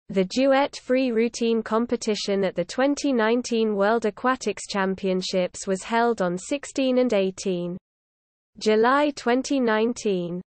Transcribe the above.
The Duet free routine competition at the 2019 World Aquatics Championships was held on 16 and 18 July 2019.